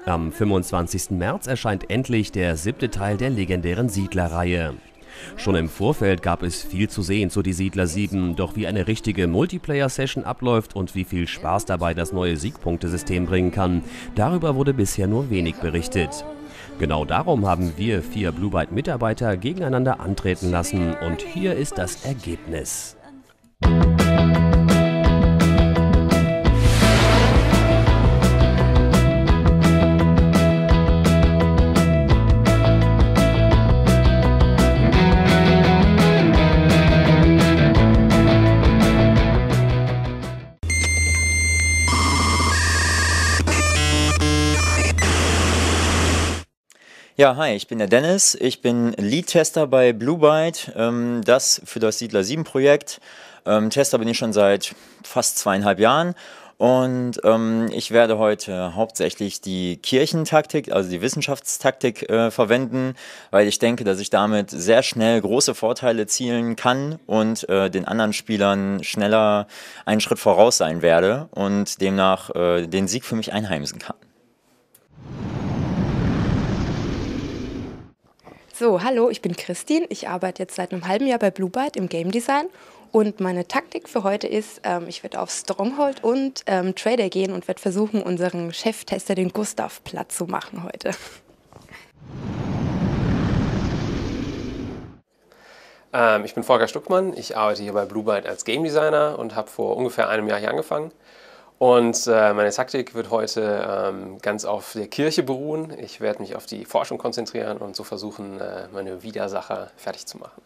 Am 25. März erscheint endlich der 7. Teil der legendären Siedler-Reihe. Schon im Vorfeld gab es viel zu sehen zu Die Siedler 7, doch wie eine richtige Multiplayer-Session abläuft und wie viel Spaß dabei das neue Siegpunktesystem bringen kann, darüber wurde bisher nur wenig berichtet. Genau darum haben wir 4 Blue Byte-Mitarbeiter gegeneinander antreten lassen und hier ist das Ergebnis. Ja, hi, ich bin der Dennis. Ich bin Lead-Tester bei Blue Byte, das für das Siedler 7 Projekt. Tester bin ich schon seit fast 2,5 Jahren und ich werde heute hauptsächlich die Kirchentaktik, also die Wissenschaftstaktik verwenden, weil ich denke, dass ich damit sehr schnell große Vorteile zielen kann und den anderen Spielern schneller einen Schritt voraus sein werde und demnach den Sieg für mich einheimsen kann. So, hallo, ich bin Christine. Ich arbeite jetzt seit einem halben Jahr bei Blue Byte im Game Design und meine Taktik für heute ist, ich werde auf Stronghold und Trader gehen und werde versuchen, unseren Cheftester, den Gustav, platt zu machen heute. Ich bin Volker Stuckmann, ich arbeite hier bei Blue Byte als Game Designer und habe vor ungefähr einem Jahr hier angefangen. Und meine Taktik wird heute ganz auf der Kirche beruhen. Ich werde mich auf die Forschung konzentrieren und so versuchen, meine Widersacher fertig zu machen.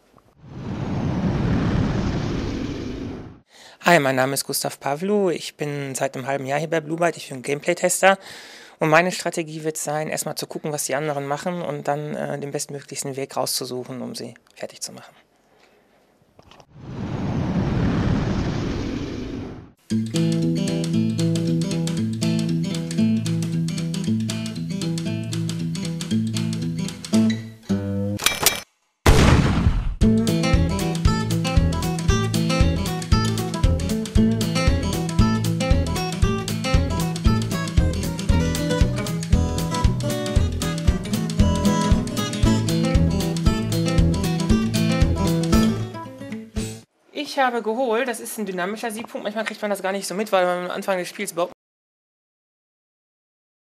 Hi, mein Name ist Gustav Pavlu. Ich bin seit einem halben Jahr hier bei Blue Byte. Ich bin Gameplay-Tester. Und meine Strategie wird sein, erstmal zu gucken, was die anderen machen und dann den bestmöglichsten Weg rauszusuchen, um sie fertig zu machen. Ich habe geholt, das ist ein dynamischer Siegpunkt. Manchmal kriegt man das gar nicht so mit, weil man am Anfang des Spiels überhaupt